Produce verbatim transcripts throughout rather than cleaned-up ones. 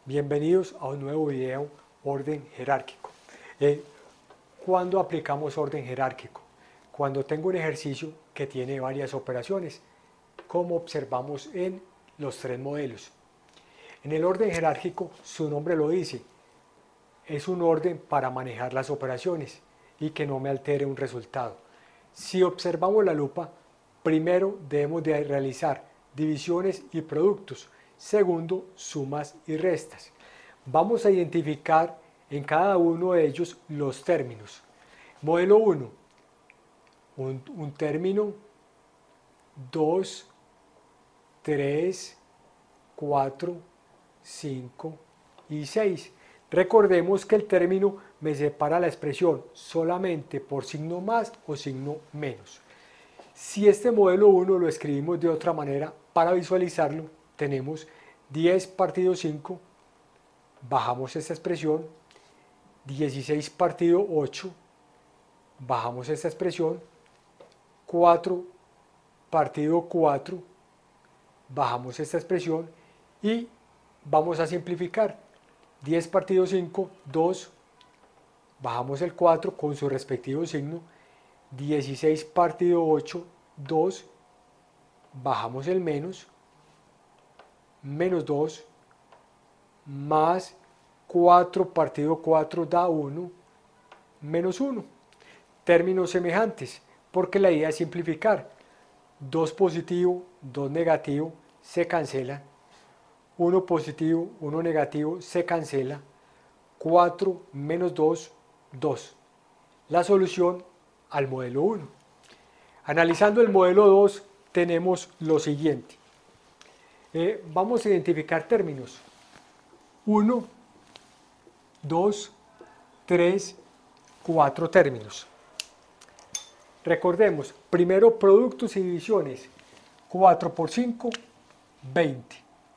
Bienvenidos a un nuevo video orden jerárquico. Eh, ¿Cuándo aplicamos orden jerárquico? Cuando tengo un ejercicio que tiene varias operaciones, como observamos en los tres modelos. En el orden jerárquico, su nombre lo dice, es un orden para manejar las operaciones y que no me altere un resultado. Si observamos la lupa, primero debemos de realizar divisiones y productos. Segundo, sumas y restas. Vamos a identificar en cada uno de ellos los términos. Modelo uno, un, un término, dos, tres, cuatro, cinco y seis. Recordemos que el término me separa la expresión solamente por signo más o signo menos. Si este modelo uno lo escribimos de otra manera, para visualizarlo, tenemos diez partido cinco, bajamos esta expresión, dieciséis partido ocho, bajamos esta expresión, cuatro partido cuatro, bajamos esta expresión y vamos a simplificar. diez partido cinco, dos, bajamos el cuatro con su respectivo signo, dieciséis partido ocho, dos, bajamos el menos, menos dos, más cuatro partido cuatro da uno, menos uno. Términos semejantes, porque la idea es simplificar. dos positivo, dos negativo, se cancela. uno positivo, uno negativo, se cancela. cuatro menos dos, dos. La solución al modelo uno. Analizando el modelo dos, tenemos lo siguiente. Eh, vamos a identificar términos. uno, dos, tres, cuatro términos. Recordemos, primero productos y divisiones. cuatro por cinco, veinte.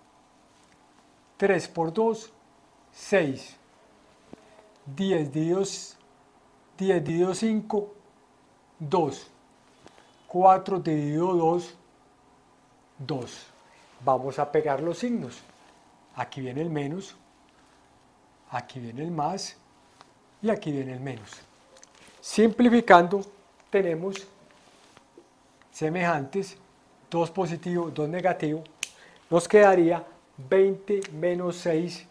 tres por dos, seis. diez dividido cinco, dos. cuatro dividido dos, dos. Vamos a pegar los signos. Aquí viene el menos, aquí viene el más y aquí viene el menos. Simplificando, tenemos semejantes, dos positivo, dos negativo. Nos quedaría veinte menos seis,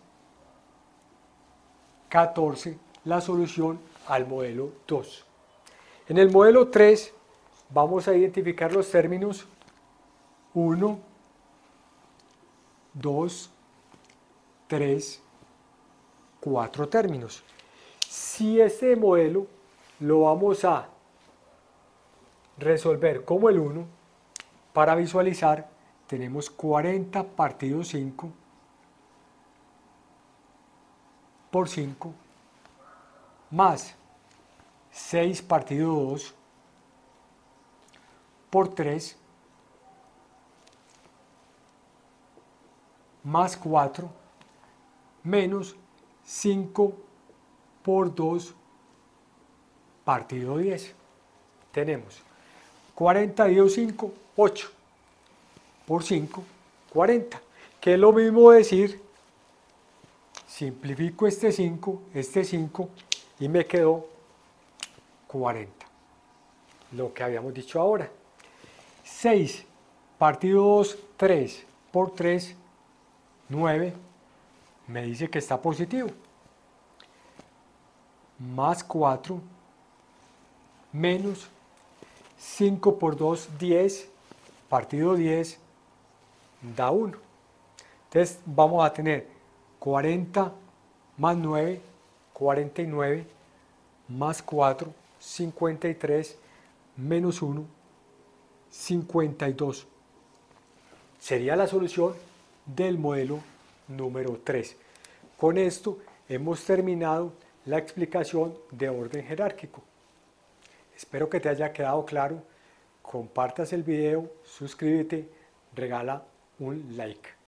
catorce, la solución al modelo dos. En el modelo tres vamos a identificar los términos uno, dos, tres, cuatro términos. Si este modelo lo vamos a resolver como el uno, para visualizar tenemos cuarenta partido cinco por cinco más seis partido dos por tres más cuatro menos cinco por dos partido diez. Tenemos cuarenta dividido cinco, ocho, por cinco, cuarenta, que es lo mismo decir, simplifico este cinco, este cinco, y me quedó cuarenta, lo que habíamos dicho ahora. seis partido dos, tres, por tres, nueve, me dice que está positivo, más cuatro, menos cinco por dos, diez, partido diez, da uno. Entonces vamos a tener cuarenta más nueve, cuarenta y nueve, más cuatro, cincuenta y tres, menos uno, cincuenta y dos. Sería la solución del modelo número tres. Con esto hemos terminado la explicación de orden jerárquico. Espero que te haya quedado claro. Compartas el video, suscríbete, regala un like.